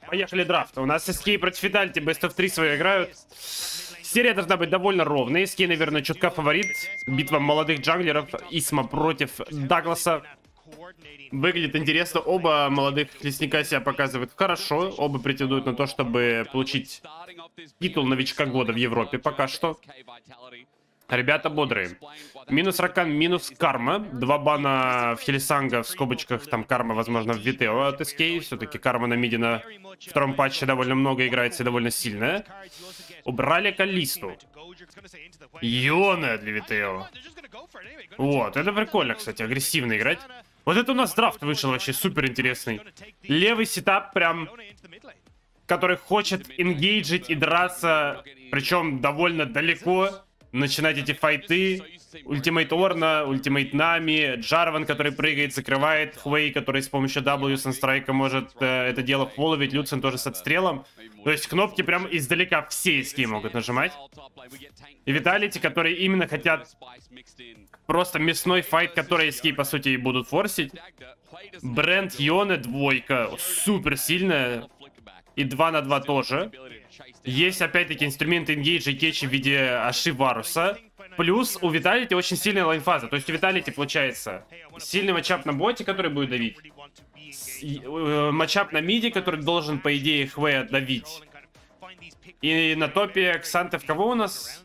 Поехали драфт. У нас SK против Vitality, Best of 3 свои играют. Серия должна быть довольно ровной. SK, наверное, чутка фаворит. Битва молодых джанглеров. Исма против Дагласа. Выглядит интересно. Оба молодых лесника себя показывают хорошо. Оба претендуют на то, чтобы получить титул новичка года в Европе пока что. Ребята бодрые. Минус Ракан, минус Карма. 2 бана в Хилисанга, в скобочках там Карма, возможно, в Витео от SK. Все-таки Карма на миде на втором патче довольно много играется и довольно сильная. Убрали Калисту. Йона для Витео. Вот, это прикольно, кстати, агрессивно играть. Вот это у нас драфт вышел вообще супер интересный. Левый сетап прям, который хочет ингейджить и драться, причем довольно далеко. Начинать эти файты. Ультимейт Орна, ультимейт Нами, Джарван, который прыгает, закрывает, Хвей, который с помощью W Санстрайка может это дело фолловить, Люцин тоже с отстрелом. То есть кнопки прям издалека все SK могут нажимать. И Vitality, которые именно хотят просто мясной файт, который SK по сути и будут форсить. Бренд Йоне двойка, супер сильная. И 2 на 2 тоже. Есть опять-таки инструменты ингейджа и кетчи в виде Аши Варуса. Плюс у Vitality очень сильная лайнфаза. То есть у Vitality получается сильный матчап на боте, который будет давить. Матчап на миде, который должен, по идее, Хвея давить. И на топе Ксанте в кого у нас?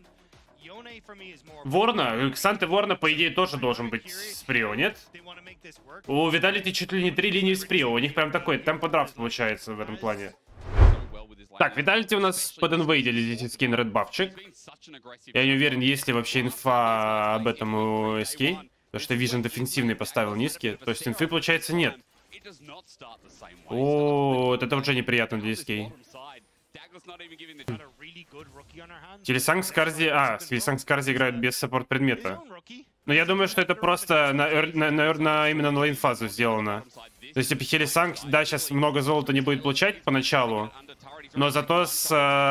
Ворна. Ксанте Ворна, по идее, тоже должен быть с Прио, нет? У Vitality чуть ли не 3 линии с Прио. У них прям такой темпо-драфт получается в этом плане. Так, Vitality у нас под инвейдили здесь скин редбафчик. Я не уверен, есть ли вообще инфа об этом у SK. Потому что Vision дефенсивный поставил низкий. То есть инфы, получается, нет. О, вот это уже неприятно для SK. Хилисанг Скарзи... Хилисанг Скарзи играют без саппорт предмета. Но я думаю, что это просто именно на лейнфазу сделано. То есть, типа, Хилисанг, да, сейчас много золота не будет получать поначалу. Но зато с...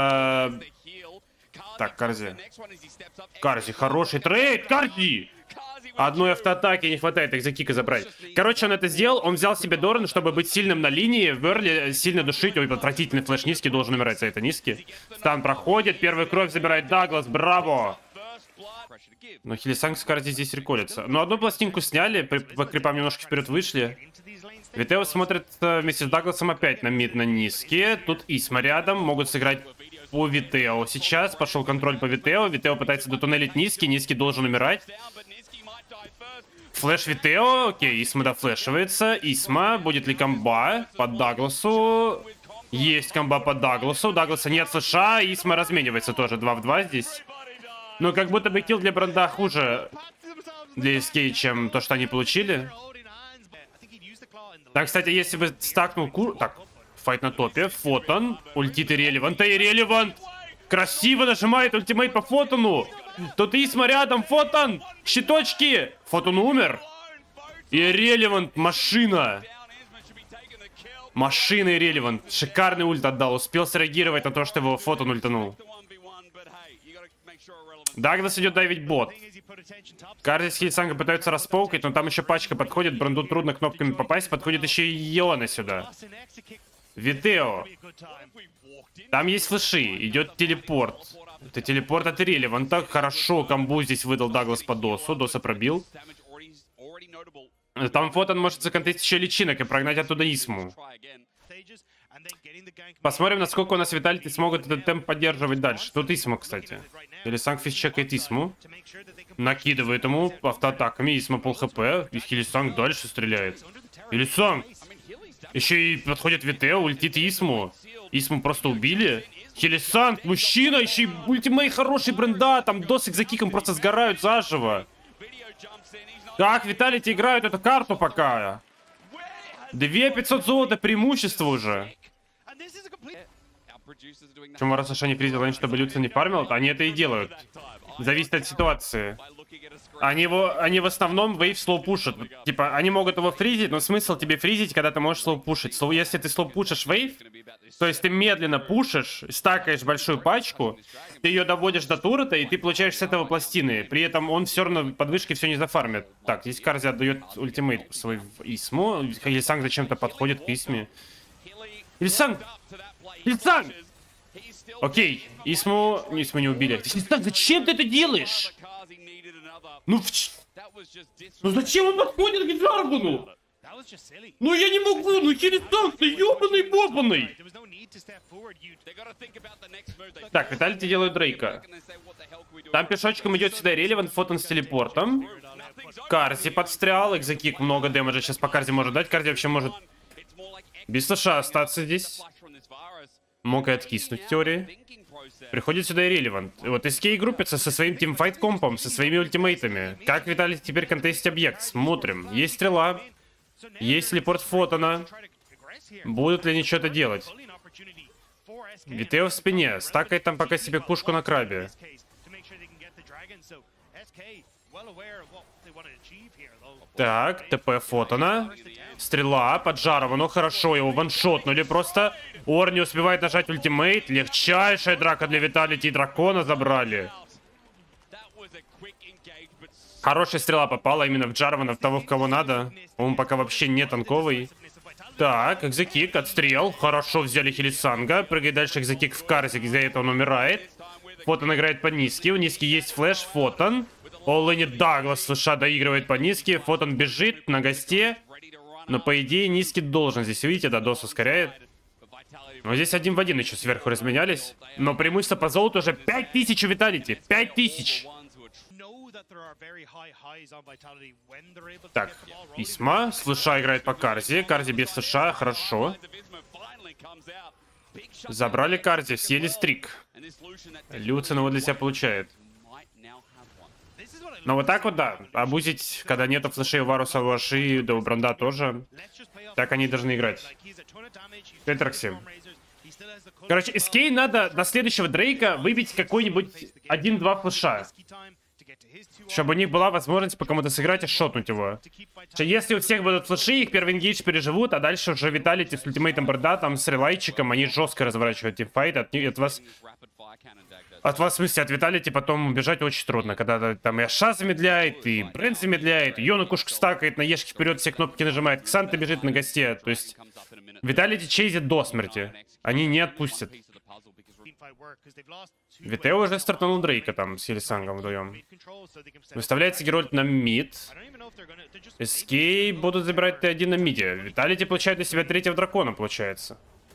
Так, Карзи. Карзи, хороший трейд, Карзи! Одной автоатаки не хватает, их за кика забрать. Короче, он это сделал, он взял себе Дорн, чтобы быть сильным на линии, в Эрле сильно душить. Ой, отвратительный флеш низкий, должен умирать за это низкий. Стан проходит, первую кровь забирает Даглас, браво! Но Хилисанг с Карзи здесь реколится. Но одну пластинку сняли, по крипам немножко вперед вышли. Витео смотрит вместе с Дагласом опять на мид на низкие. Тут Исма рядом, могут сыграть по Витео. Сейчас пошел контроль по Витео. Витео пытается дотуннелить низкий, низкий должен умирать. Флэш Витео, окей, Исма дофлешивается. Исма, будет ли комба под Дагласу? Есть комба под Дагласу. У Дагласа нет флэша, Исма разменивается тоже 2 в 2 здесь. Но как будто бы килл для бренда хуже для SK, чем то, что они получили. Так, кстати, если бы стакнул Так, файт на топе. Фотон, ультит и Релевант. Красиво нажимает ультимейт по Фотону. Тут Исма рядом, Фотон, щиточки. Фотон умер. И Релевант, машина. Машина и Релевант. Шикарный ульт отдал. Успел среагировать на то, что его Фотон ультанул. Даглас идет давить бот. Карзи с Хилисанга пытаются распоукать, но там еще пачка подходит. Бранду трудно кнопками попасть. Подходит еще и Йона сюда. Витео. Там есть флеши. Идет телепорт. Это телепорт от Релеванта. Хорошо комбу здесь выдал Даглас по Досу. Доса пробил. Там Фотон может законтестить еще личинок и прогнать оттуда Исму. Посмотрим, насколько у нас Vitality смогут этот темп поддерживать дальше. Тут Исма, кстати. Хилисанг физчекает Исму. Накидывает ему автоатаками. Исма пол хп. И Хилисанг дальше стреляет. Хилисанг! Еще и подходит Витео, ультит Исму. Исму просто убили. Хилисанг, мужчина, еще и ультимейт хороший бренда. Там досик за киком просто сгорают заживо. Как Vitality играют эту карту пока? 2500 золота преимущество уже. Почему раз уж они фризили лайн, чтобы Люцин не фармил, то они это и делают. Зависит от ситуации. Они в основном вейв слоу пушат. Типа, они могут его фризить, но смысл тебе фризить, когда ты можешь слоу пушить. Если ты слоу пушишь вейв, то есть ты медленно пушишь, стакаешь большую пачку, ты ее доводишь до турета, и ты получаешь с этого пластины. При этом он все равно под вышкой все не зафармит. Так, здесь Карзи отдает ультимейт свой в Исму. Хилисанг зачем-то подходит к Исме. Ильсан! Ильсан! Окей, Исму не убили. Ильсан, зачем ты это делаешь? Ну зачем он подходит к Джаргану? Ну я не могу, ну Ильсан, ты ёбаный бобаный! Так, Виталити делают Дрейка. Там пешочком идет сюда Релевант, Фотон с телепортом. Карзи подстрял, экзекик много дэмэджа сейчас по Карзи может дать. Карзи вообще может без слэша остаться здесь. Мог и откиснуть в теории. Приходит сюда и Релевант. Вот SK группится со своим тимфайт компом, со своими ультимейтами. Как Виталити теперь контестить объект? Смотрим. Есть стрела. Есть телепорт Фотона. Будут ли они что-то делать? Витео в спине. Стакает там пока себе пушку на крабе. Так, ТП Фотона. Стрела, поджарова, ну хорошо, его ваншотнули просто. Ор не успевает нажать ультимейт. Легчайшая драка для Виталити и дракона забрали. Хорошая стрела попала именно в Джарвана, в того, в кого надо. Он пока вообще не танковый. Так, экзекик, отстрел. Хорошо взяли Хилисанга. Прыгает дальше экзекик в Карзе, где это он умирает. Фотон играет по низкий. У низкий есть флеш, Фотон. Олэни Даглас слыша доигрывает по низкий. Фотон бежит на госте. Но по идее низкий должен. Здесь видите, да, дос ускоряет. Но здесь 1 в 1 еще сверху разменялись. Но преимущество по золоту уже 5000 у Виталити. 5000. Так, Исма. Слыша играет по Карзе. Карзе без слыша, хорошо. Забрали Карзе, съели стрик. Люцин его для себя получает. Но вот так вот, да. Абузить, когда нету флешей у Варуса, у Аши, да у Бранда тоже. Так они должны играть. Тетракси. Короче, SK надо на следующего Дрейка выбить какой-нибудь 1-2 флеша. Чтобы у них была возможность по кому-то сыграть и шотнуть его. Если у всех будут флеши, их первый энгейдж переживут, а дальше уже Виталити с ультимейтом Брда, там с релайчиком, они жестко разворачивают тимфайт. От вас, в смысле, от Виталити потом убежать очень трудно. Когда там и Аша замедляет, и Бренд замедляет, и Йону кушку стакает, на Ешке вперед все кнопки нажимает, Ксанта бежит на госте. То есть Виталити чейзит до смерти. Они не отпустят. Витео уже стартанул Дрейка там с Хилисангом вдвоем. Выставляется Герольд на мид. SK будут забирать Т1 на миде. Виталити получает на себя 3-го дракона, получается.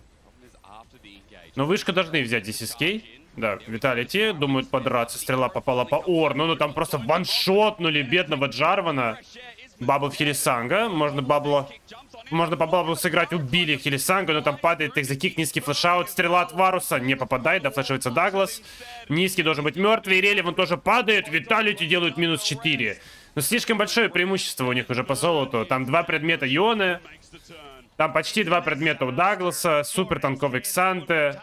Но вышка должны взять здесь SK. Да, Виталити думают подраться. Стрела попала по Орну, но там просто ваншотнули бедного Джарвана. Бабл в Хилисанга. Можно по баблу сыграть, убили Хилисанга, но там падает экзекик, низкий флешаут, стрела от Варуса, не попадает, дофлешивается Даглас. Низкий должен быть мертвый, Релев, он тоже падает, Виталити делают минус 4. Но слишком большое преимущество у них уже по золоту. Там 2 предмета Йоны, там почти 2 предмета у Дагласа, супер танковый Ксанте.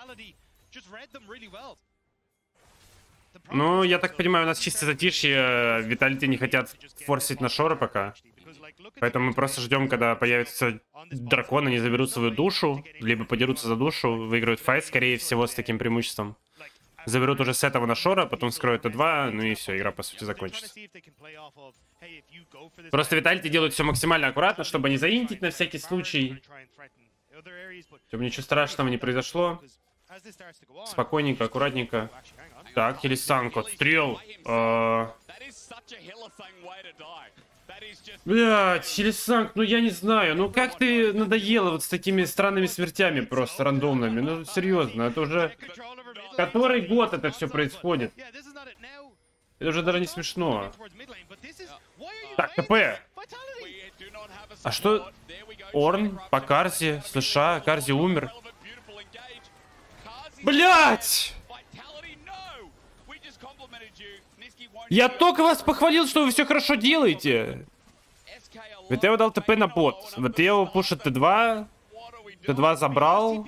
Ну, я так понимаю, у нас чисто затишье, Виталити не хотят форсить на шоры пока. Поэтому мы просто ждем, когда появятся драконы, они заберут свою душу, либо подерутся за душу, выиграют файт, скорее всего, с таким преимуществом. Заберут уже с этого на шора, потом скроют Т2, ну и все, игра по сути закончится. Просто Виталити делают все максимально аккуратно, чтобы не заинтить на всякий случай. Чтобы ничего страшного не произошло. Спокойненько, аккуратненько. Так, Хилисанг, отстрел. Блядь, Хилисанг, ну я не знаю, ну как ты надоела вот с такими странными смертями просто, рандомными, ну серьезно, это уже... Который год это все происходит? Это уже даже не смешно. Так, ТП. А что? Орн по Карзе, слыша, Карзи умер. Блядь! Я только вас похвалил, что вы все хорошо делаете. Витео дал ТП на бот. Витео пушит Т2. Т2 забрал.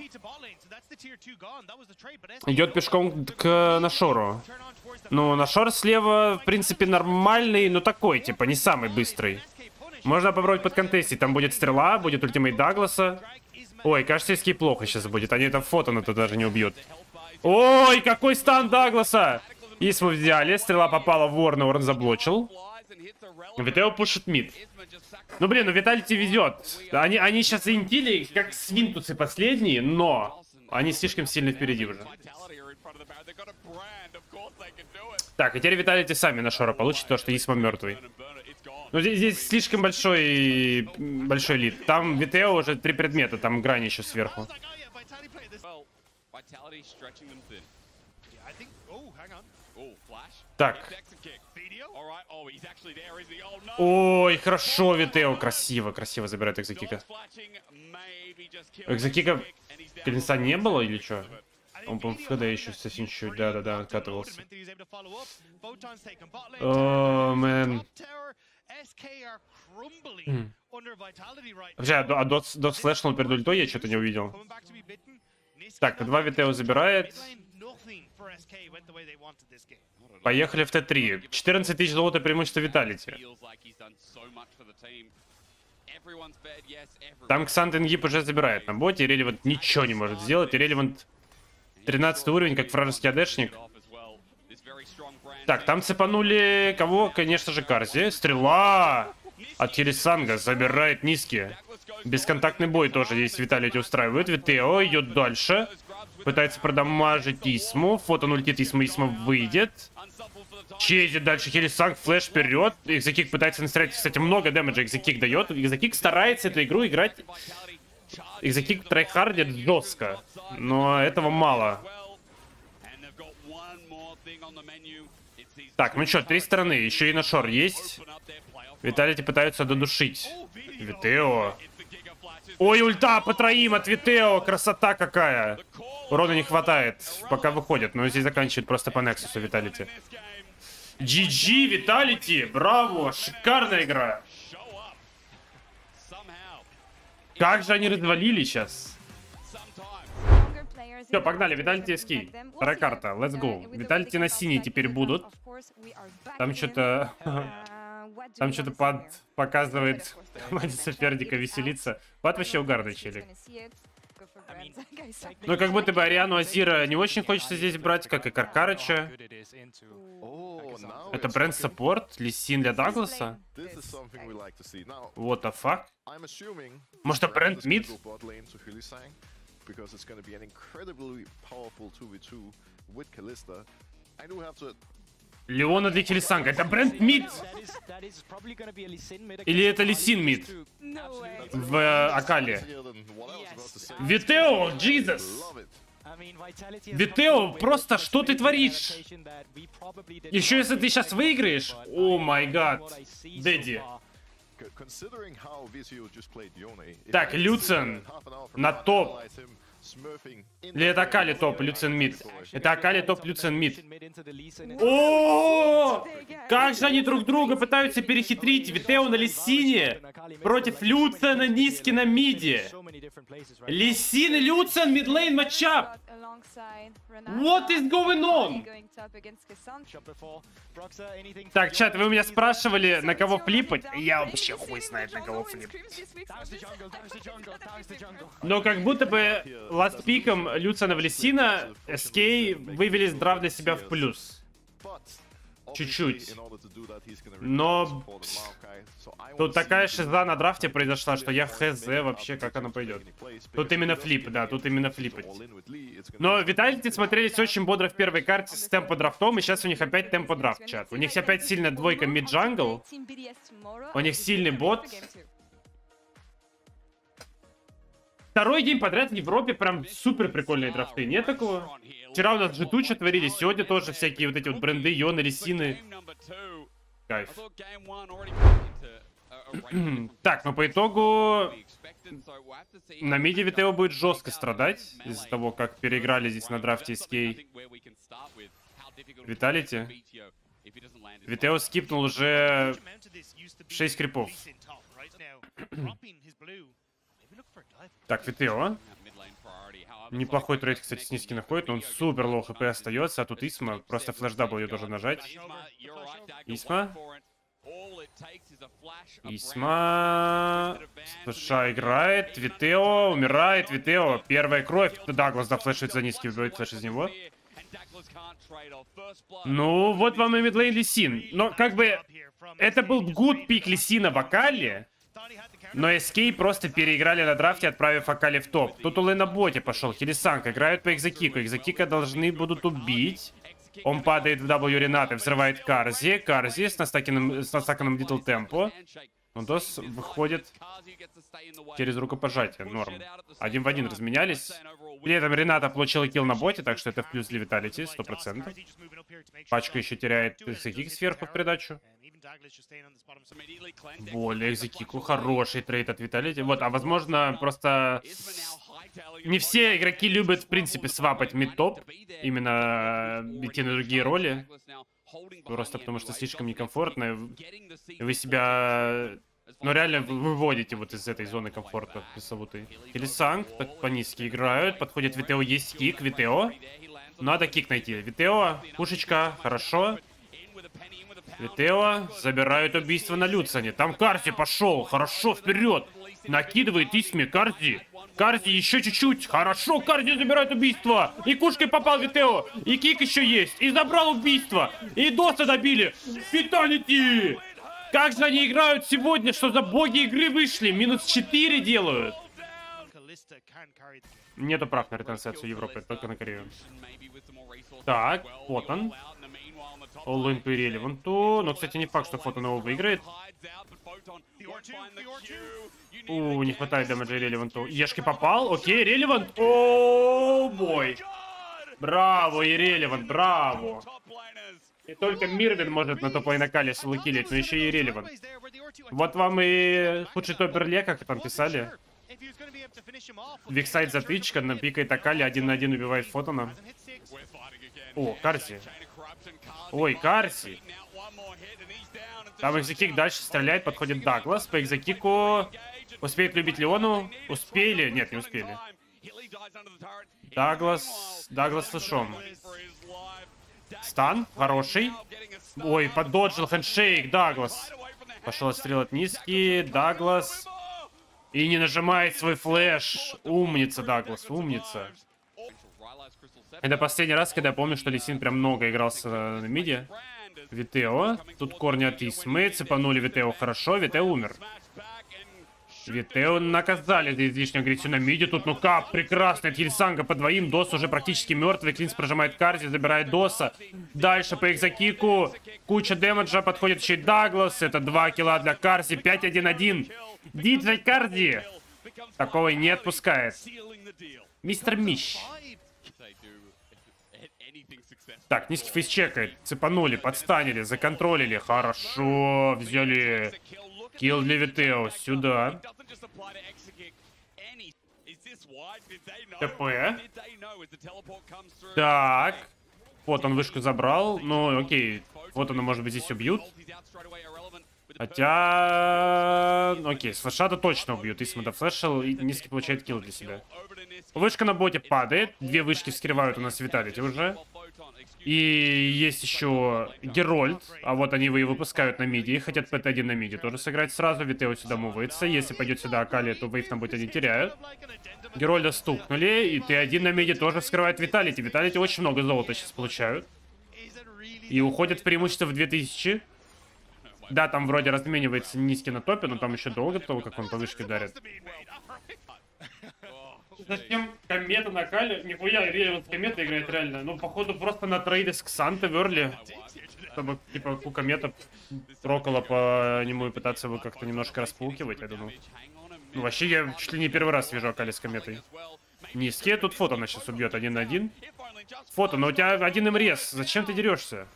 Идет пешком к Нашору. Ну, Нашор слева, в принципе, нормальный, но такой, типа, не самый быстрый. Можно попробовать подконтестить. Там будет стрела, будет ультимейт Дагласа. Ой, кажется, SK плохо сейчас будет. Они там Фотона-то даже не убьют. Ой, какой стан Дагласа! Исму взяли, стрела попала в Орна, Орн заблочил. Витео пушит мид. Ну, блин, ну Виталити везет. Они сейчас интили, как свинтусы последние, но они слишком сильно впереди уже. Так, и теперь Виталити сами на шора получит то, что Исма мертвый. Ну, здесь слишком большой лид. Там Витео уже 3 предмета, там грань еще сверху. Так. Ой, хорошо, Витео. Красиво, красиво забирает экзокика. Экзокика Клинса не было или что? Он, по-моему, в ХД еще совсем чуть-чуть. Да-да-да, откатывался. О, мэн. Вообще, а дот слэшнул перед ультой, я что-то не увидел. Так, Т2 Витео забирает. Поехали в Т3. 14 тысяч золота преимущество Виталити. Там Ксант Ингип уже забирает на боте. Релевант ничего не может сделать. И Релевант 13 уровень, как вражеский адешник. Так, там цепанули кого? Конечно же, Карзи. Стрела от Хилисанга забирает низкие. Бесконтактный бой тоже здесь Виталити устраивает. Витео идет дальше. Пытается продамажить Исму. Вот он ультит Исма, Исма выйдет. Чезит дальше Хилисанг, флеш вперед. Экзокик пытается настрелять, кстати, много дэмэджа Экзокик дает. Экзокик старается эту игру играть. Экзокик трайхардит жестко. Но этого мало. Так, ну что, 3 стороны. Еще и на шор есть. Виталити пытаются додушить. Витео. Ой, ульта по троим от Витео. Красота какая. Урона не хватает, пока выходит. Но здесь заканчивает просто по Нексусу Виталити. GG, Виталити. Браво. Шикарная игра. Как же они развалили сейчас. Все, погнали. Виталити ски. Вторая карта. Let's go. Виталити на синий теперь будут. Там что-то... Там что-то показывает команде соперника веселиться. Пад вообще угарный челик. Ну, как будто бы Ариану Азира не очень хочется здесь брать, как и Каркарыча. Это бренд саппорт, Лисин для Дагласа. What the fuck? Может, это бренд мид? Леона для Хилисанга. Это бренд мид? Или это Лисин мид? В Акале. Витео, Jesus! Витео, просто что ты творишь? Еще если ты сейчас выиграешь? О май гад. Дэдди. Так, Люцен на топ. Или это Акали топ, Люцен мид? Это Акали топ, Люцен мид. О, как же они друг друга пытаются перехитрить. Витео на Лисине против Люцена Низки на миде. Лисин и Люцен мидлейн матчап. What is going on? Так, чат, вы у меня спрашивали, на кого флипать? Я вообще хуй знает, на кого флипать. Но как будто бы ластпиком Люцена в Лисина SK вывели драфт для себя в плюс. Чуть-чуть. Но тут такая шиза на драфте произошла, что я хз вообще, как оно пойдет. Тут именно флип, да, тут именно флипать. Но Виталити смотрелись очень бодро в первой карте с темпо-драфтом, и сейчас у них опять темпо-драфт, чат. У них опять сильная двойка мид-джангл. У них сильный бот. Второй день подряд в Европе прям супер прикольные драфты. Нет такого? Вчера у нас G2 что творили, сегодня тоже всякие вот эти вот бренды, Йоны, Лисины. Кайф. Так, ну по итогу на миде Витео будет жестко страдать из-за того, как переиграли здесь на драфте SK. Виталити. Витео скипнул уже 6 крипов. Так, Витео. Неплохой трейд, кстати, с низки находит, но он супер лоу хп остается, а тут Исма. Просто флэш W должен нажать. Исма. Исма. США играет. Витео умирает. Витео. Первая кровь. Даглас зафлешит за низкий, будет флеш из него. Ну, вот вам и мидлейн Лисин. Но, как бы, это был гуд пик Лисина в Акали, но SK просто переиграли на драфте, отправив Акали в топ. Тут Улей на боте пошел, Хилисанг, играют по Экзекику. Экзекика должны будут убить. Он падает в W Ренаты, взрывает Карзи. Карзи с настаканным Дитл Темпо. Но Дос выходит через рукопожатие, норм. 1 в 1 разменялись. При этом Рената получила килл на боте, так что это в плюс для Виталити, 100%. Пачка еще теряет Экзекик сверху в придачу. Более Экзекику, хороший трейд от Виталити. Вот, а возможно, просто... Не все игроки любят, в принципе, свапать мид-топ. Именно идти на другие роли. Просто потому что слишком некомфортно. Вы себя, ну, реально выводите вот из этой зоны комфорта пресловутой. Хилисанг так по-низки играют. Подходит Витео, есть кик. Витео. Надо кик найти. Витео, пушечка, хорошо. Витео забирают убийство на Люцане. Там Карзи пошел, хорошо, вперед. Накидывает Исми, Карзи. Карзи еще чуть-чуть. Хорошо, Карзи забирает убийство. И кушкой попал Витео. И кик еще есть. И забрал убийство. И Доса добили. Фиталити. Как же они играют сегодня? Что за боги игры вышли? Минус 4 делают. Нету прав на ретрансляцию Европы, только на Корею. Так, вот он. All-in по Irrelevant. Но, кстати, не факт, что Фотон его выиграет. Не хватает дэмэджа Irrelevant. Ешки попал. Окей, Irrelevant. О, бой. Браво, Irrelevant, браво. И только Мирвин может на топ накале соло-киллить, но еще и Irrelevant. Вот вам и худший топпер как там писали. Виксайд затычка, напикает Акали, 1 на 1 убивает Фотона. О, Карси. Ой, Карси. Там экзекик дальше стреляет, подходит Даглас. По экзекику успеет любить Леону. Успели? Нет, не успели. Даглас слышом. Стан, хороший. Ой, пододжил хэндшейк, Даглас. Пошел отстрелать низкий, Даглас. И не нажимает свой флеш. Умница, Даглас, умница. Это последний раз, когда я помню, что Лисин прям много игрался на миде. Витео. Тут корни от Исмы. Цепанули Витео хорошо. Витео умер. Витео наказали за излишнюю агрессию на миде. Тут, ну как, прекрасно. От Хильсанга по двоим. Дос уже практически мертвый. Клинс прожимает Карзи, забирает Доса. Дальше по экзекику. Куча дэмэджа. Подходит еще и Даглас. Это 2 килла для Карзи. 5-1-1. Диджей Карзи такого не отпускает. Мистер Мищ. Так, низкий фейс чекает. Цепанули, подстанили, законтролили. Хорошо, взяли. Килл для Витео. Сюда. ТП. Так. Вот он вышку забрал. Ну, окей. Вот он, может быть, здесь убьют. Хотя... Окей, с флеша-то точно убьют. Исма дофлешил, и низкий получает килл для себя. Вышка на боте падает. 2 вышки вскрывают у нас Виталити уже. И есть еще Герольд. А вот они его и выпускают на миде. И хотят ПТ-1 на миде тоже сыграть сразу. Витео сюда мувается. Если пойдет сюда Акали, то вейв на боте не теряют. Герольда стукнули. И Т1 на миде тоже вскрывает Виталити. Виталити очень много золота сейчас получают. И уходят в преимущество в 2000. Да, там вроде разменивается низкий на топе, но там еще долго до того, как он по вышке ударит. Зачем комета на Кале? Нихуя, Irrelevant комета играет реально. Ну, походу, просто на трейде с Ксанта верли. Чтобы, типа, у комета прокола по нему и пытаться его как-то немножко распаукивать, я думаю. Ну, вообще, я чуть ли не первый раз вижу Акали с кометой. Низкие, тут Фотона сейчас убьет 1 на 1. Фото, но у тебя 1 МРС. Зачем ты дерешься?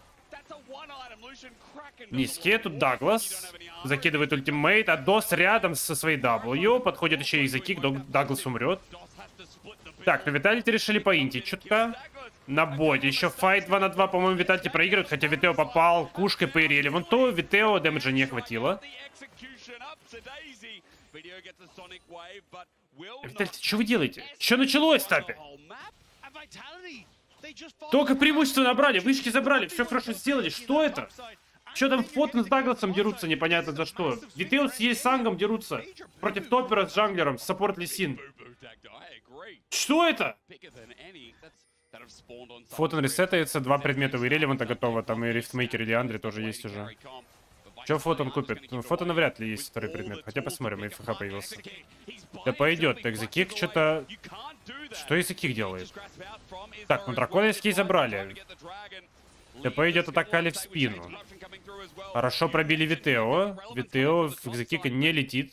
Низкие, тут Даглас. Закидывает ультимейт, а Дос рядом со своей W. Подходит еще и за кик, Даглас умрет. Так, ну Виталити решили поинтить чутка. На боте. Еще файт 2 на 2, по-моему, Виталити проигрывает, хотя Витео попал кушкой по Irrelevant. Витео дэмэджа не хватило. Виталити, что вы делаете? Что началось, Тапи? Только преимущество набрали, вышки забрали, все хорошо сделали. Что это? Что там Фотон с Дагласом дерутся, непонятно за что. Витео с Ейсангом дерутся. Против топпера с джанглером, с саппорт Лисин. Что это? Фотон ресетается, 2 предмета у Иррелеванта готово, там и Рифтмейкер или Андре тоже есть уже. Че Фотон купит? Ну, Фотона вряд ли есть второй предмет, хотя посмотрим, и ФХ появился. Да пойдет, Экзекик что-то... Что Экзекик делает? Так, ну драконовский забрали. ТП идет атакали в спину. Хорошо пробили Витео. Витео в Экзекика не летит.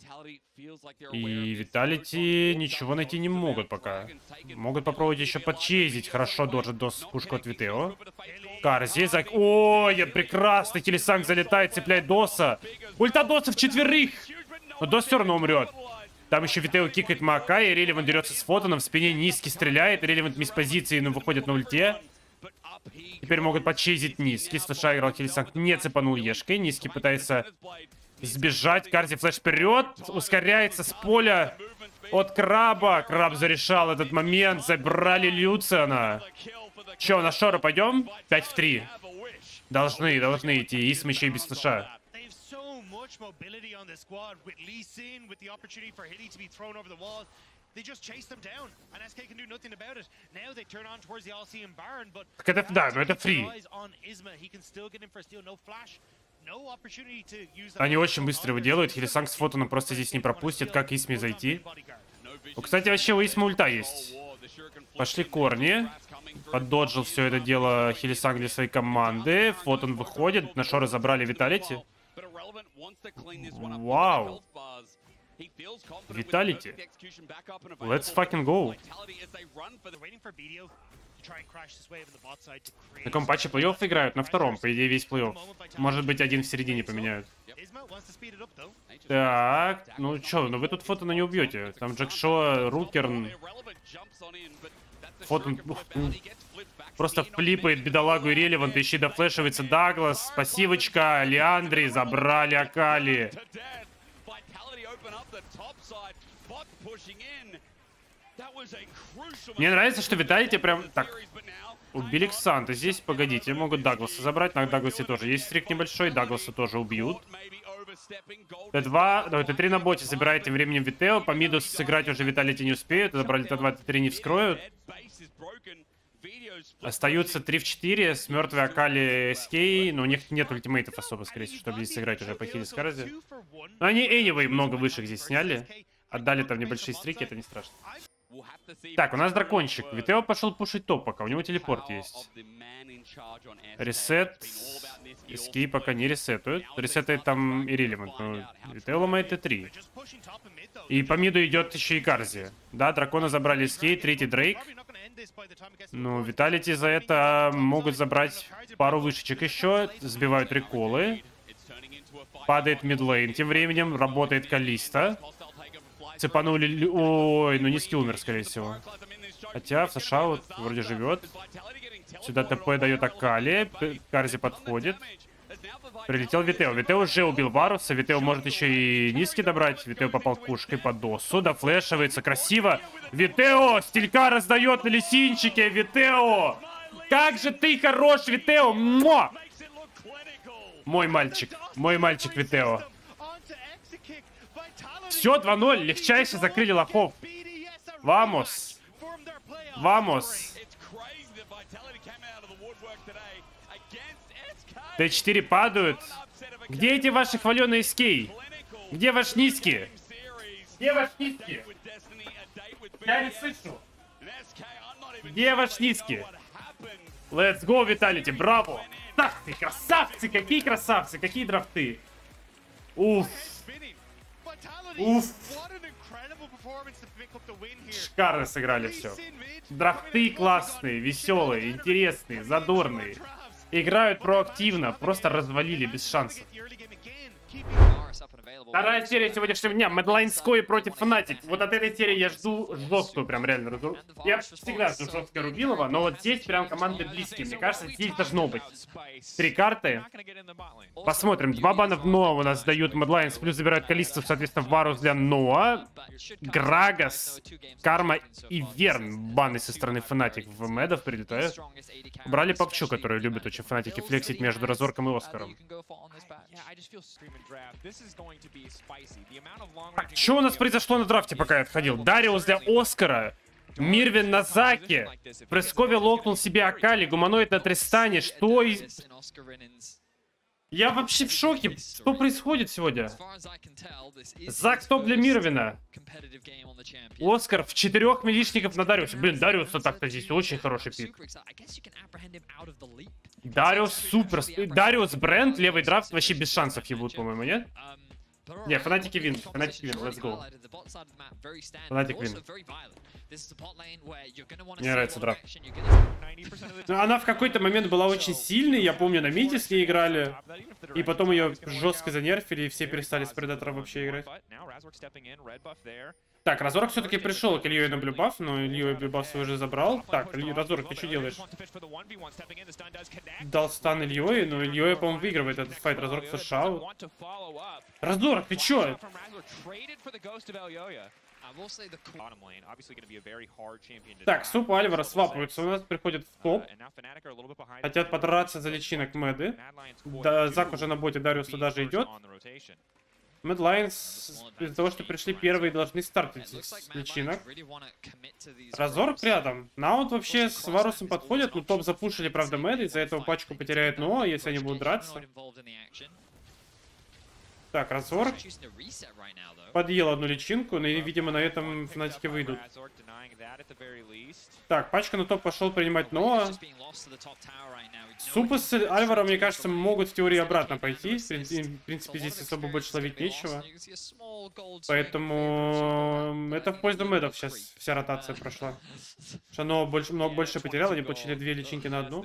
И Виталити ничего найти не могут пока. Могут попробовать еще подчезить. Хорошо дожит дос пушку от Витео. Карзи. Ой, прекрасно. Телесанг залетает, цепляет доса. Ульта доса в четверых. Но дос все равно умрет. Там еще Витео кикает Мака, и Релевант дерется с Фотоном. В спине низкий стреляет. Релевант мисс позиции, но выходит на ульте. Теперь могут подчезить низкий. Слыша играл Телесанг, не цепанул Ешкой. Низкий пытается сбежать. Карзи флеш вперед. Ускоряется с поля от Краба. Краб зарешал этот момент. Забрали Люциана. Че, на Шора пойдем? 5 в 3. Должны идти. Исм еще и без флеша. Так это, да, но это фри. Они очень быстро его делают. Хилисанг с Фотоном просто здесь не пропустит. Как Исме зайти? Кстати, вообще у Исма ульта есть. Пошли корни. Поддоджил все это дело Хилисанг для своей команды. Фотон выходит. На Шора забрали Виталити. Вау. Виталити. Let's fucking go. На каком патче плей-офф играют? На втором, по идее, весь плей-офф. Может быть, один в середине поменяют. Так, ну чё, ну вы тут Фотона не убьете. Там Джек Шо, Рукерн. Фотон просто вплипает бедолагу и Релевант. Ищи дофлешивается Даглас. Пассивочка, Леандри, забрали Акали. Мне нравится, что Виталити прям... Так, убили Ксанта. Здесь, погодите, могут Дагласа забрать. На Дагласе тоже есть стрик небольшой. Дагласа тоже убьют. Т2, ну, Т3 на боте забирает тем временем Витео. По миду сыграть уже Виталити не успеют. Забрали Т2, Т3 не вскроют. Остаются 3 в 4 с мертвой Акали SK. Но у них нет ультимейтов особо, скорее всего, чтобы здесь сыграть уже по хиле с Карази. Но они anyway много вышек здесь сняли. Отдали там небольшие стрики, это не страшно. Так, у нас дракончик. Витео пошел пушить топ пока, у него телепорт есть. Ресет. SK пока не ресетует. Ресетает там Иррелевант. Но Витео ломает Т3. И по миду идет еще и Карзи. Да, дракона забрали SK, третий Дрейк. Ну, Виталити за это могут забрать пару вышечек еще. Сбивают реколы. Падает мидлейн. Тем временем работает Калиста. Цепанули... Ой, ну низкий умер, скорее всего. Хотя в США вот вроде живет. Сюда ТП дает Акали. Карзи подходит. Прилетел Витео. Витео уже убил Варуса. Витео может еще и низкий добрать. Витео попал пушкой под досу. Дофлешивается красиво. Витео! Стилька раздает на лисинчике. Витео! Как же ты хорош, Витео! Муа! Мой мальчик. Мой мальчик Витео. Все, 2-0. Легчайше закрыли лохов. Вамос. Вамос. Т4 падают. Где эти ваши хваленые скей? Где ваш низкий? Где ваш низкий? Я не слышу. Где ваш низкий? Let's go, Виталити, браво. Так ты, красавцы, какие красавцы, какие драфты. Уф. Уф. Шикарно сыграли все. Драфты классные, веселые, интересные, задорные. Играют проактивно, просто развалили без шансов. Вторая серия сегодняшнего дня. Медлайнской против Фнатик. Вот от этой серии я жду жесткую, прям реально разру. Я всегда жду жесткое Рубилова, но вот здесь прям команды близкие. Мне кажется, здесь должно быть 3 карты. Посмотрим. 2 бана в Ноа у нас дают Медлайнс, плюс забирают Калистов, соответственно, Варус для Ноа. Грагас, Карма и Верн. Баны со стороны Фнатик в Медов прилетают. Брали Попчу, который любит очень Фнатики флексить между Разорком и Оскаром. Так, что у нас произошло на драфте, пока я отходил? Дариус для Оскара. Мирвин на Заке. Фрескови локнул себе Акали, гуманоид на Тристане. Что из... Я вообще в шоке. Что происходит сегодня? Зак топ для Мирвина. Оскар в 4 милишников на Дариусе. Блин, Дариус-то так-то здесь очень хороший пик. Дариус супер. Дариус Бренд, левый драфт, вообще без шансов ебут, по-моему, нет? Не, фанатики вин, let's go. Фанатик вин. Мне нравится драфт. Она в какой-то момент была очень сильной, я помню, на миде с ней играли. И потом ее жестко занерфили, и все перестали с Предатором вообще играть. Так, Разорг все-таки пришел к Илье на блюбаф, но Илью блюбаф свой уже забрал. Так, Разорг, ты что делаешь? Дал стан Ильей, но Ильей, по-моему, выигрывает этот файт. Разорг США. Разорг, ты че? Так, Суп и Альвара свапываются. У нас приходят в топ. Хотят подраться за личинок Мэды. Да, Зак уже на боте, Дариус туда же идет. Мэд Лайнс, из-за того, что пришли первые, должны стартить с личинок. Разорг рядом. Наут вообще с Варусом подходят, но топ запушили, правда, Мэд. Из-за этого пачку потеряет Ноа, если они будут драться. Так, Разорг подъел одну личинку, но, видимо, на этом фанатики выйдут. Так, пачка на топ пошел принимать Ноа. Супы с Альваром, мне кажется, могут в теории обратно пойти. В принципе, здесь особо больше ловить нечего. Поэтому это в пользу Мэдов сейчас вся ротация прошла. Что Ноа много больше потерял, они получили 2 личинки на одну.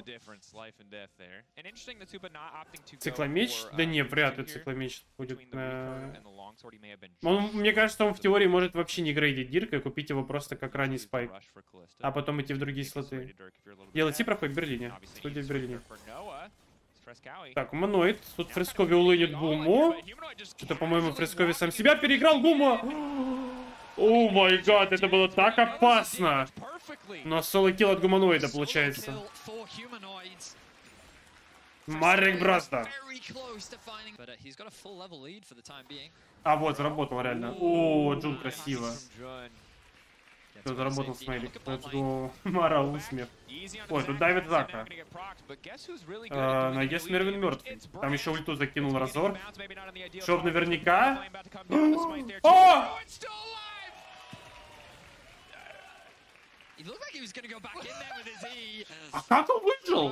Цикломеч? Да не, вряд ли Цикломеч будет. Мне кажется, он в теории может вообще не грейдить Дирка и купить его просто как ранний спайк. А потом идти в другие слоты. ELT проходит в Берлине. Студия в Берлине. Так, Humanoid. Тут Фрескови улынет Гуму. Что-то, по-моему, Фрескови сам себя переиграл Гума. О май гад, это было так опасно. Но соло-килл от Гуманоида получается. Марик Браста. А вот, заработал реально. О, Джун красиво. Все, заработал смайлик. Let's go. Мара усмех. Ой, тут давит Зака. Надеюсь, Мервин мертвый. Там еще ульту закинул Разор. Чтоб наверняка. О! А как он выжил?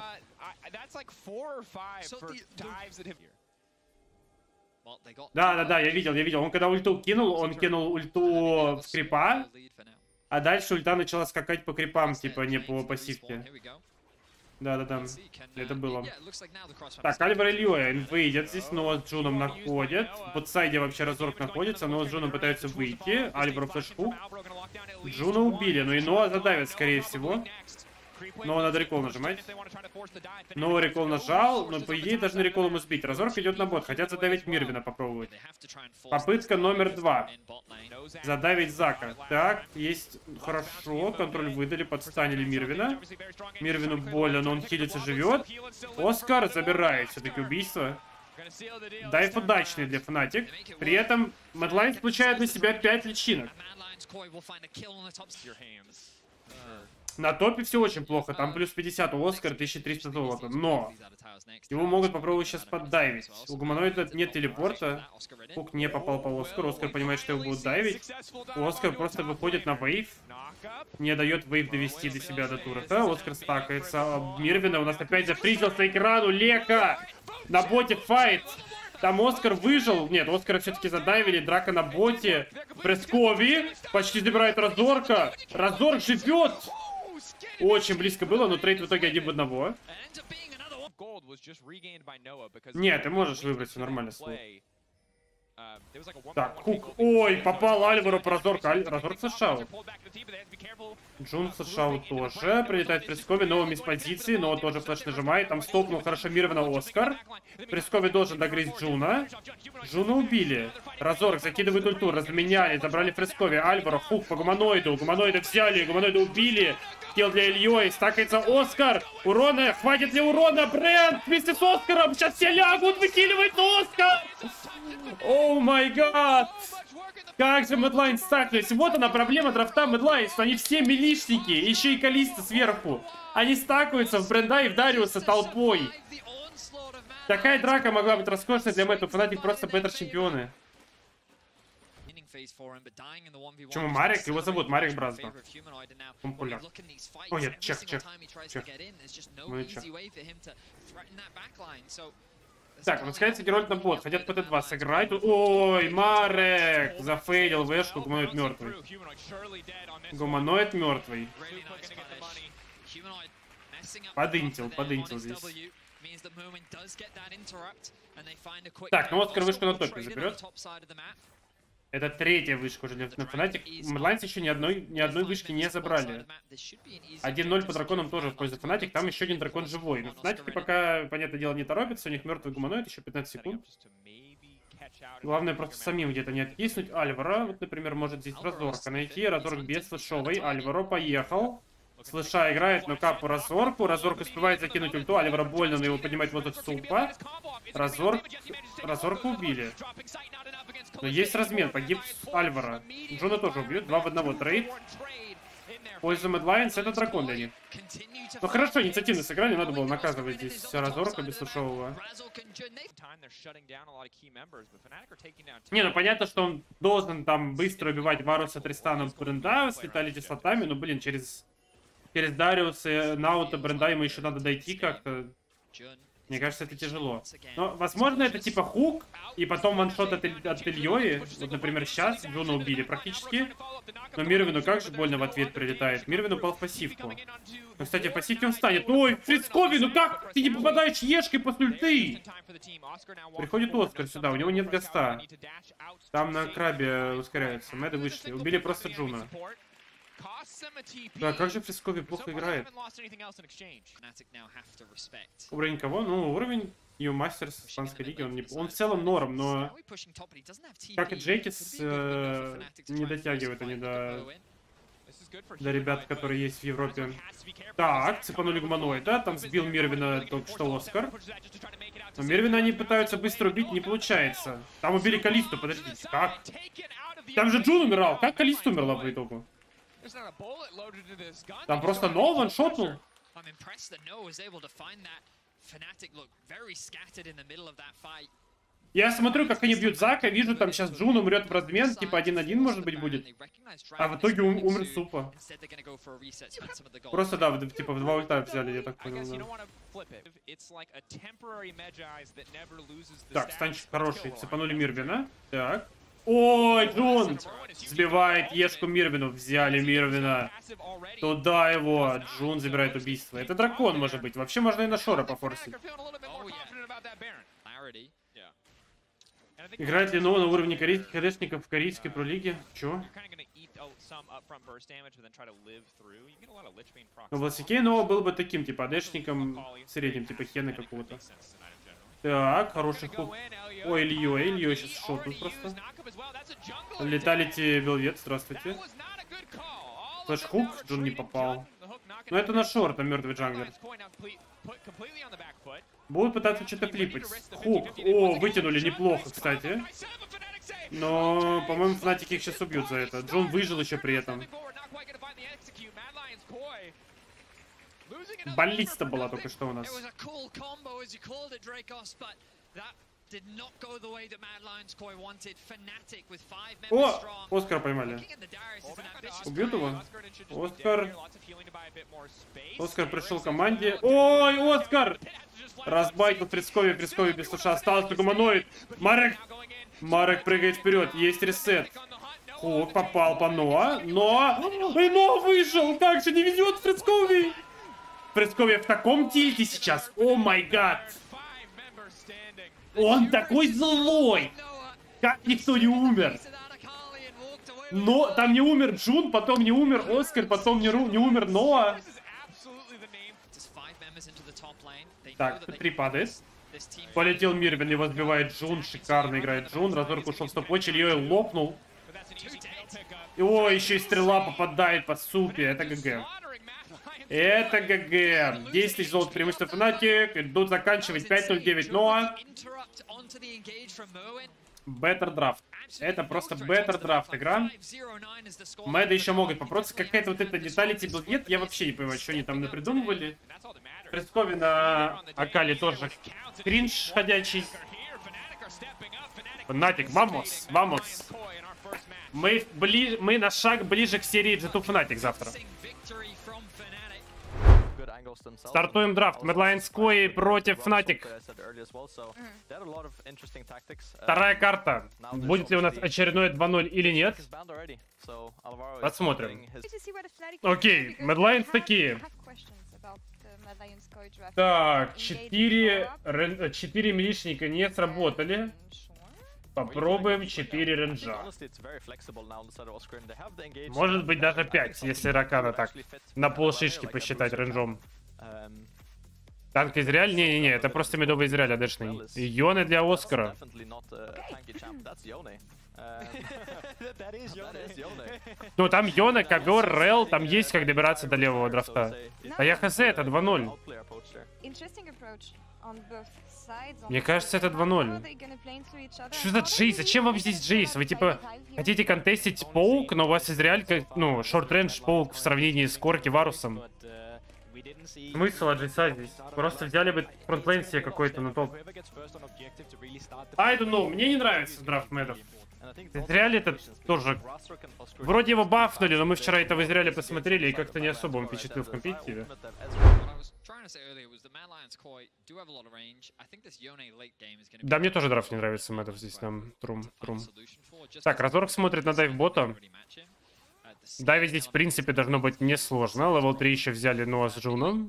Да, я видел. Он когда ульту кинул, он кинул ульту в крипа. А дальше ульта начала скакать по крипам, типа не по пассивке. Да. Это было. Так, Альвар и Льюэ выйдет здесь, но с Джуном находят. В подсайде вообще Разорг находится, но с Джуном пытаются выйти. Альвар флешку. Джуна убили, но и Ноа задавит, скорее всего. Но надо рекол нажимать. Но рекол нажал, но по идее должны рекол ему сбить. Разорг идет на бот. Хотят задавить Мирвина попробовать. Попытка номер 2. Задавить Зака. Так, есть. Хорошо. Контроль выдали, подстанили Мирвина. Мирвину больно, но он хилится, живет. Оскар забирает все-таки убийство. Дайв удачный для Фнатик. При этом Мэд Лайнс получает на себя 5 личинок. На топе все очень плохо. Там плюс 50 у Оскара, 1300 золота. Но его могут попробовать сейчас поддайвить. У Гуманоида нет телепорта. Хук не попал по Оскару. Оскар понимает, что его будут дайвить. Оскар просто выходит на вейв. Не дает вейв довести до себя до тура. Оскар стакается. Мирвина у нас опять запризился экрану. Лека! На боте файт. Там Оскар выжил. Нет, Оскара все-таки задайвили. Драка на боте. Фрескови почти забирает Разорка. Разорг живет. Очень близко было, но трейд в итоге 1 в 1. Нет, ты можешь выбрать, все нормально. Так, Хук. Ой, попал Альвару по Разорку. Разорг США. Джун США тоже. Прилетает Фрескови, новыми с позиции, но тоже флеш нажимает. Там стопнул хорошо Мирвина Оскар. Фрескови должен догрызть Джуна. Джуна убили. Разорг закидывает ульту, разменяли, забрали Фрескови. Альваро, Хук по Гуманоиду. Гуманоида взяли, Гуманоида убили. Килл для Ильей, стакается Оскар. Урона, хватит ли урона? Бренд вместе с Оскаром. Сейчас все лягут, выкидывает Оскар. О май гад. Как же Mad Lions стаклись? Вот она проблема драфта Mad Lions. Они все милишники, еще и Калиста сверху. Они стакаются в Бренда и в Дариуса толпой. Такая драка могла быть роскошной для Мэтта. Фнатик просто беттер-чемпионы. Почему Марик? Его зовут Марик Бразда. Он поляк. О нет, чех. Ну и чех. Так, вот сказать, Герольд на бот. Хотят ПТ-2 сыграть. Ой, Марек! Зафейлил вешку, гуманоид мертвый. Гуманоид мертвый. Подынтил здесь. Так, ну Оскар вышку на топе заберет. Это третья вышка уже для Fnatic. Mad еще ни одной вышки не забрали. 1-0 по драконам тоже в пользу Fnatic. Там еще один дракон живой. Но Fnatic пока, понятное дело, не торопится. У них мертвый гуманоид, еще 15 секунд. Главное просто самим где-то не откиснуть. Альваро, вот, например, может здесь Разорка найти. Разорк без слышовой. Альваро поехал. Слыша играет, но капу Разорку. Разорк успевает закинуть ульту. Альваро больно, но его поднимать вот от супа. Разорку убили. Но есть размен. Погиб Альваро. Джона тоже убьют. 2 в 1 трейд. Пользу Mad Lions. Это дракон для них. Ну хорошо, инициативно сыграли. Надо было наказывать здесь Разорка без слышового. Не, ну понятно, что он должен там быстро убивать Варуса, Тристана, Бренда с леталити слотами. Но, блин, через Дариус и Наута Бренда ему еще надо дойти как-то. Мне кажется, это тяжело. Но, возможно, это типа хук, и потом ваншот от Ильёи. Вот, например, сейчас Джуна убили практически. Но Мирвину как же больно в ответ прилетает. Мирвин упал в пассивку. Ну, кстати, в пассивке он станет. Ой, Фрицкови, ну как ты не попадаешь ешкой после ульты? Приходит Оскар сюда, у него нет гаста. Там на крабе ускоряется. Мэды вышли. Убили просто Джуна. Да, как же Фрискови плохо играет. Уровень кого? Ну, уровень New Masters испанской лиги. Он в целом норм, но как и Джекис не дотягивает они до ребят, которые есть в Европе. Так, цепанули гуманоида. Там сбил Мирвина только что Оскар. Но Мирвина они пытаются быстро убить, не получается. Там убили Калисту, подождите, как? Там же Джун умирал. Как Калиста умерла по итогу? Там просто Ноу ваншотнул. Я смотрю, как они бьют Зака, вижу, там сейчас Джун умрет в размен, типа 1-1, может быть, будет. А в итоге умер Супа. Просто, да, типа в 2 ульта взяли, я так понял, да. Так, станчик хороший. Цепанули Мирвина. Так. Ой, Джун сбивает Ешку Мирвину. Взяли Мирвина. Туда его. Джун забирает убийство. Это дракон, может быть. Вообще можно и на Шора пофорсить. Играет ли Ноу на уровне корейских ХДшников в корейской пролиге? Чё? Ну, в Лосике Ноу был бы таким, типа, АДшником средним, типа Хены какого-то. Так, хороший хук. Ой, Ильё сейчас шотнул просто. Леталити Велвет, здравствуйте. Флэш-хук, Джун не попал. Но это на шорт, там мертвый джанглер. Будут пытаться что-то клипать. Хук. О, вытянули неплохо, кстати. Но, по-моему, Фнатики их сейчас убьют за это. Джун выжил еще при этом. Баллиста была только что у нас. О! Оскара поймали. Убьют его? Оскар пришел к команде. Ой, Оскар! Разбайтил Фрискови без слуша. Остался гуманоид. Марек прыгает вперед. Есть ресет. Хук попал по Ноа. Ноа вышел! Как же не везет Фрискови! Фрискови в таком тильте сейчас. О май гад! Он такой злой! Как никто не умер? Но там не умер Джун, потом не умер Оскар, потом не умер Ноа. Так, 3 падает. Полетел Мирвин, его сбивает Джун. Шикарно играет Джун. Разорк ушел в стоп-вотч, Ильёй лопнул. О, еще и стрела попадает по Супе. Это ГГ. Это ГГ. 10 тысяч золота преимущество Fnatic. Идут заканчивать 5-0-9 Ноа. Better draft. Это просто better драфт игра. Мэды еще могут попробовать. Какая-то вот эта деталити был нет. Я вообще не понимаю, что они там напридумывали. Прескови на Акали тоже кринж ходячий. Fnatic, vamos, vamos. Мы на шаг ближе к серии G2 Fnatic завтра. Стартуем драфт. Mad Lions Koi против Fnatic. Вторая карта. Будет ли у нас очередное 2-0 или нет? Посмотрим. Окей, Mad Lions такие. Так, 4 милишника не сработали. Попробуем 4 ренджа. Может быть даже 5, если Ракана так на полшишки посчитать ренджом. Танк Израиль? Не-не-не, это просто медовый Израиль одешный. Йоны для Оскара. Ну там Йона, ковер, Рел, там есть как добираться до левого драфта. А я хз, это 2-0. Мне кажется, это 2-0. Что за Джейс? Зачем вам здесь Джейс? Вы типа хотите контестить Поук, но у вас Израиль, ну, шорт-рейндж Поук в сравнении с Корки Варусом. Смысл от Джейса здесь? Просто взяли бы фронтлейн себе какой-то на топ. I don't know, мне не нравится драфт мэдов. Израиль это тоже... Вроде его бафнули, но мы вчера это в Израиле посмотрели и как-то не особо он впечатлил в компетитиве. Да, мне тоже драфт не нравится мэдов здесь, там, трум. Так, Разорг смотрит на дайв-бота. Дайвить здесь, в принципе, должно быть несложно. Левел 3 еще взяли Ноа с Джуном.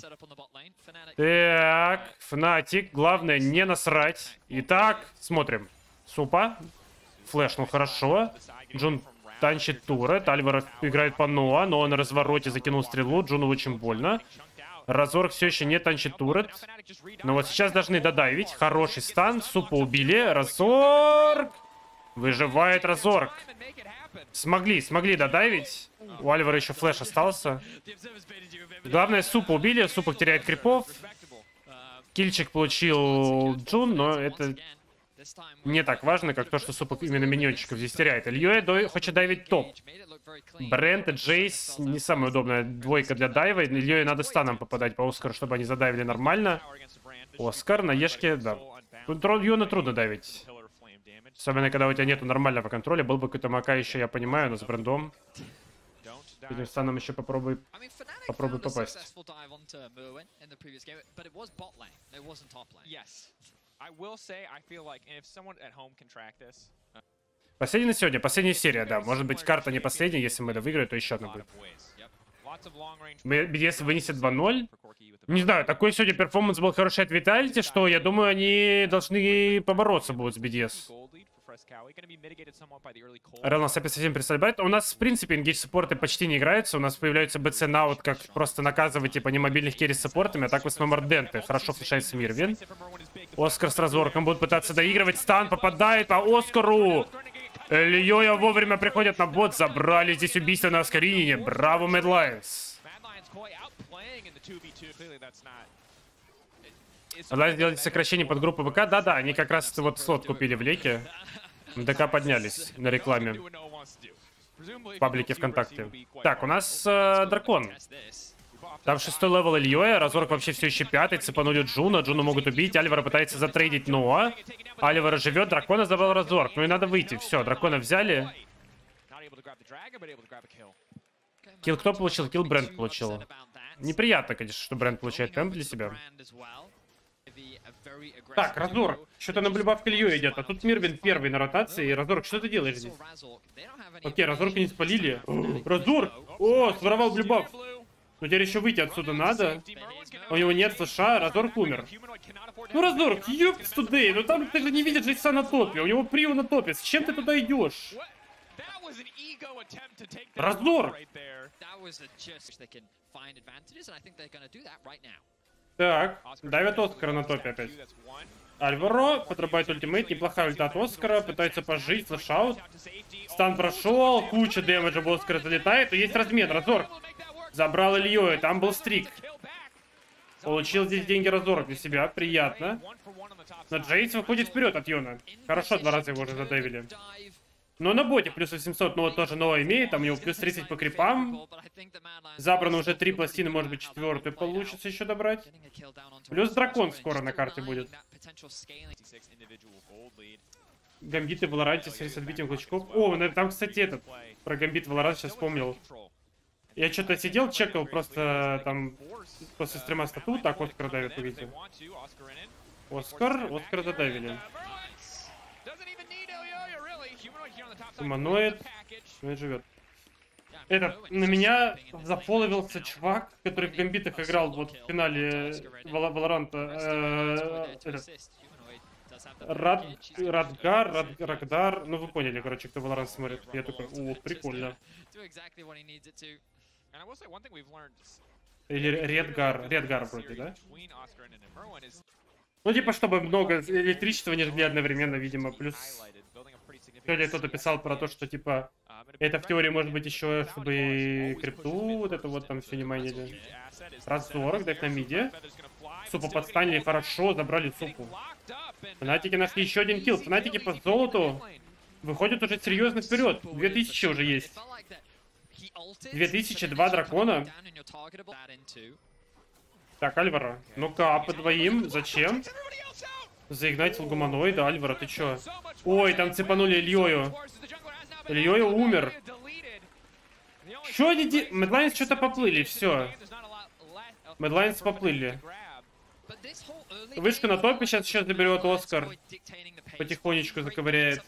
Так, Fnatic. Главное, не насрать. Итак, смотрим. Супа. Флэш, ну хорошо. Джун танчит турет. Альваро играет по Ноа. Ноа на развороте закинул стрелу. Джуну очень больно. Разорг все еще не танчит турет. Но вот сейчас должны додайвить. Хороший стан. Супа убили. Разорг. Выживает Разорг. Смогли додайвить. У Альвара еще флеш остался. Главное, Супа убили. Супа теряет крипов. Кильчик получил Джун, но это не так важно, как то, что Супа именно миньончиков здесь теряет. Ильёя хочет дайвить топ. Брент и Джейс не самая удобная двойка для дайва. Ильёе надо станом попадать по Оскару, чтобы они задайвили нормально. Оскар на Ешке, да. Тут Йона трудно дайвить. Особенно, когда у тебя нету нормального контроля. Был бы какой-то мака еще, я понимаю, но с брендом. Этим станом еще попробуй попасть. Последний на сегодня, последняя серия, да. Может быть, карта не последняя, если мы это выиграем, то еще одна будет. BDS вынесет 2-0. Не знаю, такой сегодня перформанс был хороший от Vitality, что я думаю, они должны побороться будут с BDS. Рел нас опять совсем представляет. У нас, в принципе, ингейдж-саппорты почти не играются. У нас появляются BC Now, как просто наказывать, типа, не мобильных керри с саппортами, а так в основном арденты. Хорошо флешается Мирвин. Оскар с Разорком будут пытаться доигрывать. Стан попадает по Оскару. Ильёя вовремя приходят на бот. Забрали здесь убийство на Оскарине. Браво, Mad Lions. Надо сделать сокращение под группу БК. Да-да, они как раз вот слот купили в леке. ДК поднялись на рекламе. В паблике ВКонтакте. Так, у нас дракон. Там 6-й левел Ильёя. Разорг вообще все еще 5-й. Цепанули Джуна. Джуна могут убить. Альвара пытается затрейдить Ноа. Альвара живет. Дракона забрал Разорг. Ну и надо выйти. Все, дракона взяли. Килл кто получил? Килл Бренд получил. Неприятно, конечно, что Бренд получает темп для себя. Так, Разорг. Что-то на блюбав к Илью идет. А тут Мирвин первый на ротации. Разорг, что ты делаешь здесь? Окей, Разорг не спалили. Разорг! О, своровал блюбав. Но теперь еще выйти отсюда надо. У него нет флеша, Разорг умер. Ну, Разорг, ёпс тудей. Ну там ты же не видишь Джейса на топе. У него прио на топе. С чем ты туда идешь? Разорг! Так, давят Оскара на топе опять. Альваро подрубает ультимейт, неплохая ульта от Оскара, пытается пожить, флешаут. Стан прошел, куча дэмэджа в Оскара залетает, и есть размен, Разорг. Забрал Ильёя, там был стрик. Получил здесь деньги Разорок для себя. Приятно. Но Джейс выходит вперед от Йона. Хорошо, 2 раза его уже задавили. Но на боте плюс 800, ну вот тоже новое имеет. Там у него плюс 30 по крипам. Забрано уже 3 пластины, может быть 4-ю получится еще добрать. Плюс дракон скоро на карте будет. Гамбиты в Валоранте с отбитием клычков. О, там, кстати, этот, про гамбит в Валоранте сейчас вспомнил. Я что-то сидел, чекал просто там после стрима стату, так Оскар давит, увидел. Оскар задавили. Гуманоид. Живет. Этот, на меня зафоловился чувак, который в гамбитах играл вот в финале Валоранта. Рагдар, ну вы поняли, короче, кто Valorant смотрит. Я такой, о, прикольно. Или Редгар вроде, да? Ну типа, чтобы много электричества не жгли одновременно, видимо, плюс... Сегодня кто-то писал про то, что типа, это в теории может быть еще, чтобы крипту, вот это вот там все не майнили. Разорок, дать на миде. Супу подстанили хорошо, забрали супу. Фнатики нашли еще один килл. Фнатики по золоту выходят уже серьезно вперед. 2000 уже есть. 2002 дракона. Так, Альвара. Ну-ка, по двоим. Зачем? Заигнатил гуманоида. Альвара, ты чё? Ой, там цепанули Ильёю. Ильёю умер. Чё они делают? Медлайнс что-то поплыли, все. Медлайнс поплыли. Вышка на топе сейчас еще заберет Оскар. Потихонечку заковыряет.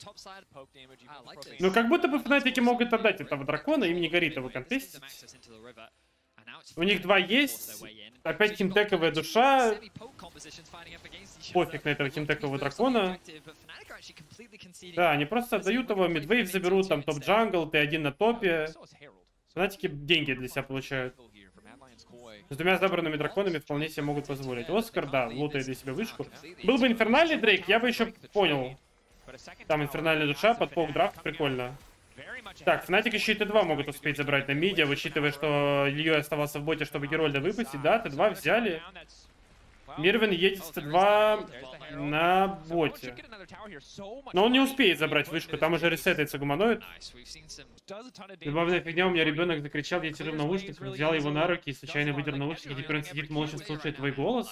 Ну, как будто бы фнатики могут отдать этого дракона, им не горит его контестить. У них 2 есть. Опять химтековая душа. Пофиг на этого химтекового дракона. Да, они просто отдают его, мидвейв заберут, там топ-джангл, Т1 на топе. Фнатики деньги для себя получают. С 2 забранными драконами вполне себе могут позволить. Оскар, да, лутает для себя вышку. Был бы инфернальный Дрейк, я бы еще понял. Там инфернальная душа, под полк драфт, прикольно. Так, Фнатик еще и Т2 могут успеть забрать на миде, учитывая, что Ильей оставался в боте, чтобы Герольда выпустить. Да, Т2 взяли. Мирвин едет с Т2 на боте. Но он не успеет забрать вышку, там уже ресетается гуманоид. Любовная фигня, у меня ребенок закричал, я сижу в наушниках, взял его на руки и случайно выдер наушники, и теперь он сидит молча, слушает твой голос.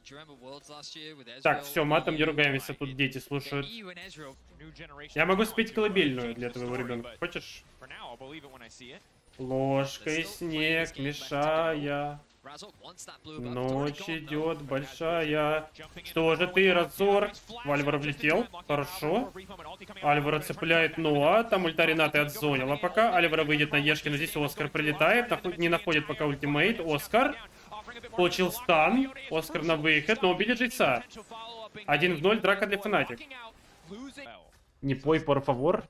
Так, все, матом не ругаемся, тут дети слушают. Я могу спеть колыбельную для твоего ребенка, хочешь? Ложкой снег мешая, ночь идет большая. Что же ты, Разорок? Альвара влетел, хорошо. Альвара цепляет Ноа, там ульта Ренаты отзонила пока. Альвара выйдет на Ешки, но здесь Оскар прилетает, не находит пока ультимейт. Оскар получил стан, Оскар на выход, но убили Джейса. 1 в 0, драка для Фнатик. Не пой, por favor.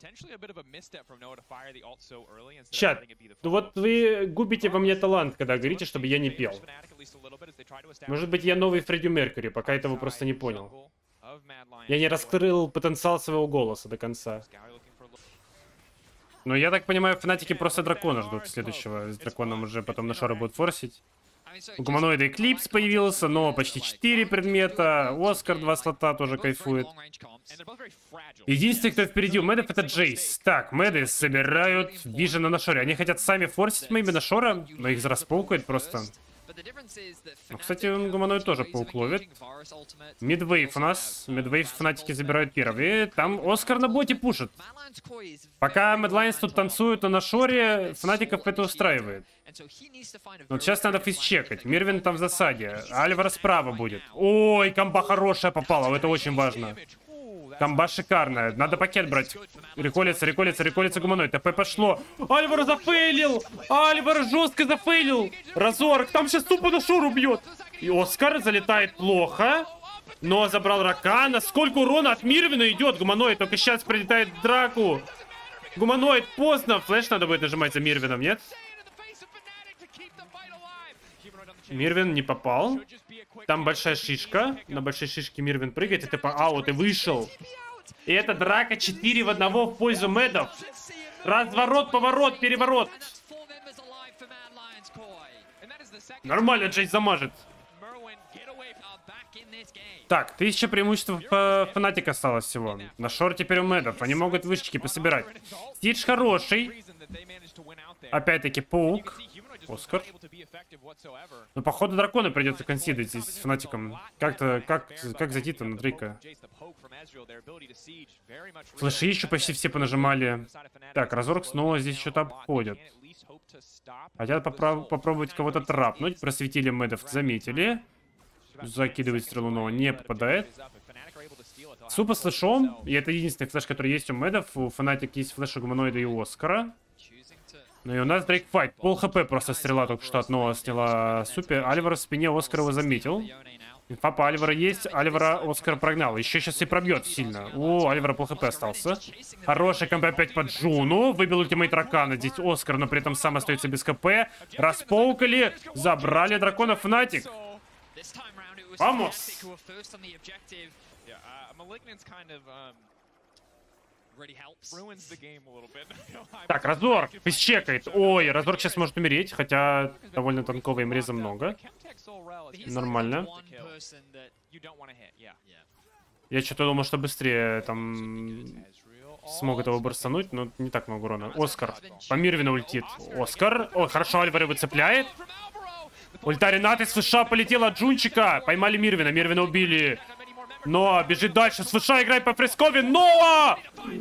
Чат, ну вот вы губите во мне талант, когда говорите, чтобы я не пел. Может быть, я новый Фредди Меркьюри, пока этого просто не понял. Я не раскрыл потенциал своего голоса до конца. Но я так понимаю, фнатики просто дракона ждут следующего. С драконом уже потом на шоры будут форсить. У гуманоида Эклипс появился, но почти 4 предмета. Оскар 2 слота тоже кайфует. Единственный, кто впереди у медов, это Джейс. Так, меды собирают Вижена на шоре. Они хотят сами форсить мэйби на шора, но их зараспаукает просто. Ну, кстати, гуманоид тоже паук ловит. Мидвейв у нас. Мидвейв фнатики забирают первые. Там Оскар на боте пушит. Пока Медлайнс тут танцуют на шоре, фнатиков это устраивает. Но сейчас надо физчекать. Мирвин там в засаде. Альвара справа будет. Ой, комба хорошая попала. Это очень важно. Комба шикарная. Надо пакет брать. Реколится гуманоид. ТП пошло. Альвар зафейлил. Альвар жестко зафейлил. Разорок. Там сейчас тупо на шору бьет. И Оскар залетает плохо. Но забрал Ракана. Сколько урона от Мирвина идет. Гуманоид только сейчас прилетает в драку. Гуманоид поздно. Флэш надо будет нажимать за Мирвином, нет? Мирвин не попал. Там большая шишка. На большой шишке Мирвин прыгает. И ты по аут и вышел. И это драка 4 в 1 в пользу медов. Разворот, поворот, переворот. Нормально Джейс замажет. Так, 1000 преимуществ по Фнатик осталось всего. На шорте теперь у медов. Они могут вышечки пособирать. Стидж хороший. Опять-таки паук. Оскар. Но походу дракона придется консидить здесь с Фнатиком. Как зайти-то на Дрейка? Флеши еще почти все понажимали. Так, Разорг снова здесь что-то обходит. Хотят попробовать кого-то трапнуть. Просветили медов, заметили. Закидывает стрелу, но не попадает. Супа с флешом. И это единственный флеш, который есть у медов. У Фнатик есть флеш у Гуманоида и у Оскара. Ну и у нас Дрейк файт. Пол хп просто стрела только что от Ноа сняла Супе. Альвара в спине Оскара его заметил. Инфа по Альвара есть. Альвара Оскара прогнал. Еще сейчас и пробьет сильно. О, Альвара пол хп остался. Хороший КМП опять под Джуну. Выбил ультимейт Ракана. Здесь Оскар, но при этом сам остается без КП. Распоукали. Забрали дракона Фнатик. Вамос! Так, Разорг чекает. Ой, Разорг сейчас может умереть, хотя довольно танкового им реза много. Нормально. Я что-то думал, что быстрее там смог этого барстануть, но не так много урона. Оскар. По Мирвину ультит. Оскар. О, хорошо, Альвара выцепляет. Ульта Ренаты с ФШ полетела от Джунчика. Поймали Мирвина. Мирвина убили. Ноа бежит дальше. С ФШ играет по Фрескове. Ноа!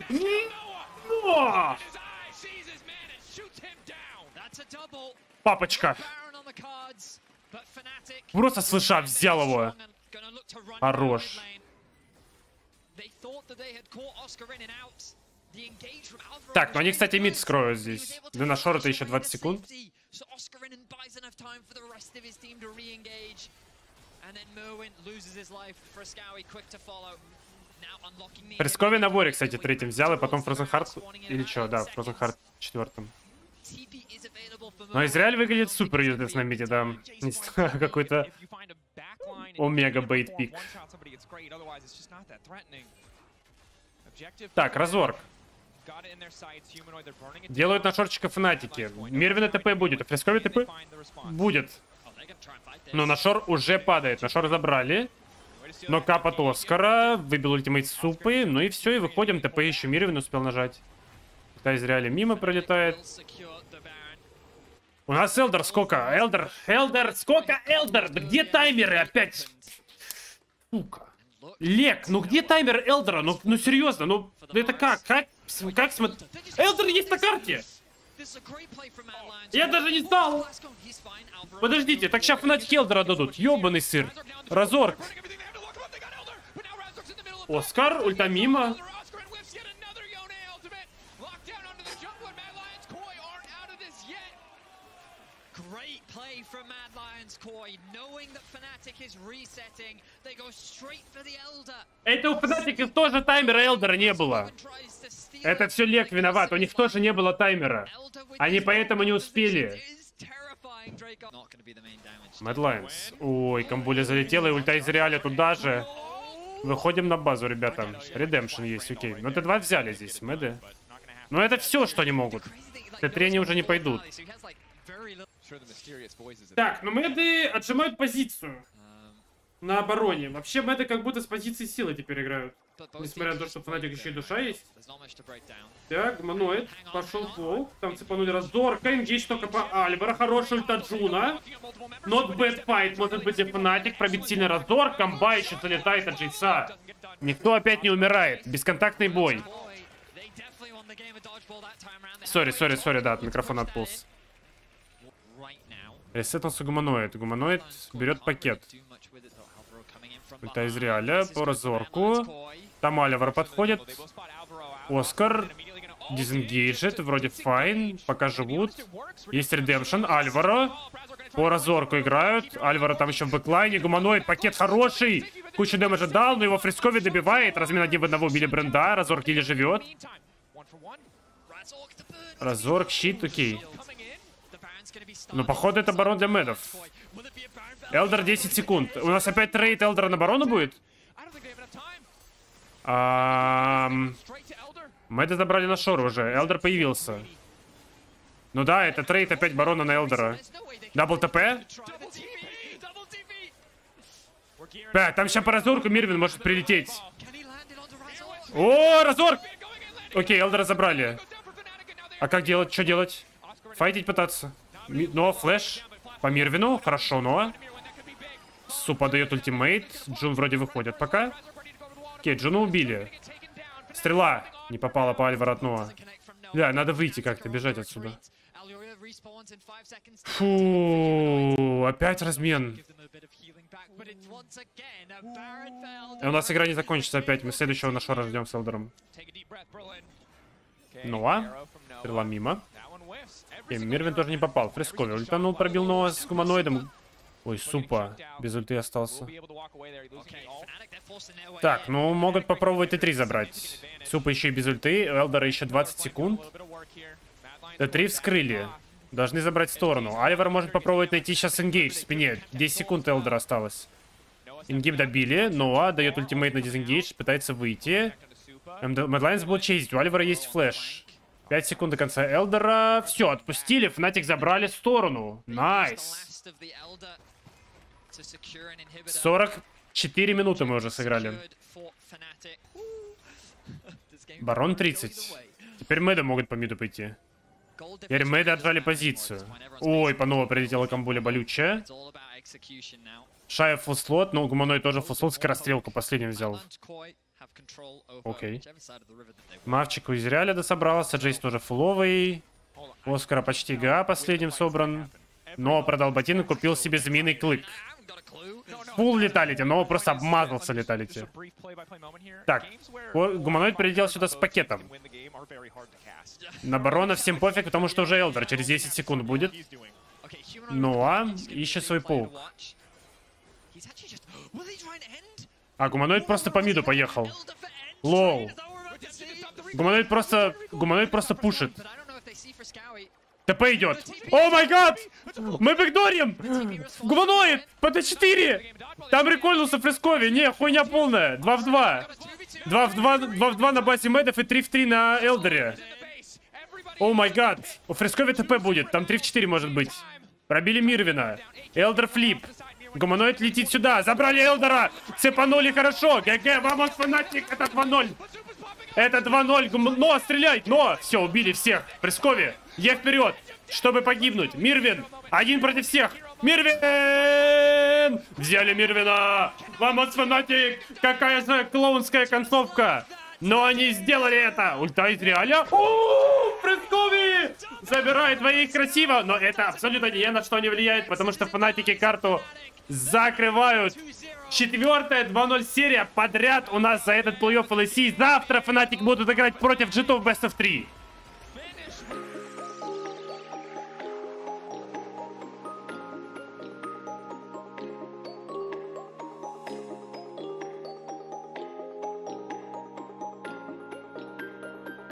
Ноа! Папочка. Просто с ФШ взял его. Хорош. Так, ну они, кстати, мид скроют здесь. Да на шор это еще 20 секунд. Фрескови на воре, кстати, третьим взял, и потом Frozen Heart. Или что, да, Frozen Heart четвертым. Но Израиль выглядит супер юзлес на миде, да. Не знаю, какой-то омега бейт пик. Так, Разорг. Делают на шорчика Фнатики. Мирвина ТП будет, а Фрескови ТП будет. Но на шор уже падает. На шор забрали. Но кап от Оскара. Выбил ультимейт Супы. Ну и все, и выходим. ТП еще Мирвин успел нажать. Да, из реали мимо пролетает. У нас Элдер сколько? Элдер, сколько Элдер? Да где таймеры опять? Сука. Лек, ну где таймер Элдера? Ну серьезно, ну это как смотри? Элдер есть на карте! Я даже не знал! Подождите, так сейчас Фнатик Элдера дадут. Ёбаный сыр. Разорг. Оскар, ульта мимо. Это у Фнатиков тоже таймера Элдера не было. Это все Лек виноват, у них тоже не было таймера. Они поэтому не успели. Mad Lions. Ой, камбуля залетела, и ульта из реаля туда же. Выходим на базу, ребята. Редемпшн есть, окей. Но Т2 взяли здесь, мэды. Но это все, что они могут. Т3 они уже не пойдут. Так, ну мэды отжимают позицию на обороне. Вообще мэды как будто с позиции силы теперь играют. Несмотря на то, что Фнатик еще и душа есть. Так, Гуманоид. Пошел фол. Там цепанули Разорг. Энгейдж только по Альвара. Хороший ульта Джуна. Not bad fight. Может быть и Фнатик. Пробит сильный Разорг. Комба еще залетает от Джейса. Никто опять не умирает. Бесконтактный бой. Сори, да, от микрофона отполз. Ресетнулся Гуманоид. Гуманоид берет пакет. Ульта из реаля по Разорку. Там Альвара подходит. Оскар. Дизенгейджет. Вроде файн. Пока живут. Есть редемпшн. Альвара. По Разорку играют. Альвара там еще в бэклайне. Гуманоид. Пакет хороший. Кучу дэмэджа дал, но его Фрескови добивает. Размен 1 в 1 убили Бренда. Разорк еле живет. Разорк, щит, окей. Ну, походу, это барон для медов. Элдер 10 секунд. У нас опять трейд Элдера на барону будет? Меды забрали на шор уже. Элдер появился. Ну да, это трейд опять барона на Элдера. Дабл ТП? Там сейчас по разорку Мирвин может прилететь. О, разорк! Окей, Элдера забрали. А как делать? Что делать? Файтить пытаться. Но флэш по Мирвину. Хорошо, но. Супа дает ультимейт. Джун вроде выходит пока. Окей, Джуну убили. Стрела не попала по Альвару от Ноа. Да, надо выйти как-то, бежать отсюда. Фу, опять размен. И у нас игра не закончится опять. Мы следующего на шора ждем с Элдером. Ноа. Стрела мимо. И Мирвин тоже не попал. Фрескови ультанул, пробил Ноа с гуманоидом. Ой, Супа. Без ульты остался. Так, ну могут попробовать Т3 забрать. Супа еще и без ульты. У Элдера еще 20 секунд. Т3 вскрыли. Должны забрать сторону. Альвар может попробовать найти сейчас ингейдж в спине. 10 секунд Элдера осталось. Ингиб добили. Ноа дает ультимейт на дизенгейдж. Пытается выйти. Мэдлайнс будет чейзить. У Альвара есть флэш. 5 секунд до конца Элдера. Все, отпустили. Фнатик забрали сторону. Найс. 44 минуты мы уже сыграли. Барон 30. Теперь мэды могут по миду пойти. Теперь мэды отжали позицию. Ой, по новой прилетела комбуля болючая. Шая фулслот, но гуманой тоже фулслот. Скорострелку последним взял. Окей. Мавчик у Израиля дособрался. Джейс тоже фуловый. Оскара почти ГА последним собран. Но продал ботинок, купил себе змеиный клык. Фул леталити, но просто обмазался леталити. Так, гуманоид прилетел сюда с пакетом. На барона всем пофиг, потому что уже Элдер через 10 секунд будет. Ноа ищет свой паук. А гуманоид просто по миду поехал. Лоу. Гуманоид просто пушит. ТП идет. О май гад! Мы бэкдорим! Гуманоид! ПТ-4! Там рекольнулся Фрескови. Не, хуйня полная. 2 в 2. 2 в 2 на базе медов и 3 в 3 на Элдере. О май гад! У Фрескови ТП будет. Там 3 в 4 может быть. Пробили Мирвина. Элдер флип. Гуманоид летит сюда. Забрали Элдера. Цепанули хорошо. ГГ, вамос фанатик. Это 2-0. Это 2-0. Но, стреляй. Но. Все, убили всех. Фрескови. Е вперед, чтобы погибнуть. Мирвин. Один против всех. Мирвин. Взяли Мирвина. Вамос фанатик. Какая же клоунская концовка. Но они сделали это. Ульта из реаля. Фрескови. Забирает двоих красиво. Но это абсолютно ни на что не влияет, потому что фанатики карту закрывают. 4-я 2-0 серия подряд у нас за этот плей-офф LEC. Завтра фанатик будут играть против джитов Best of 3.